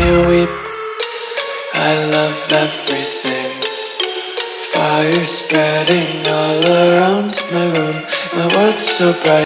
you weep. I love everything. Fire spreading all around my room. My world's so bright.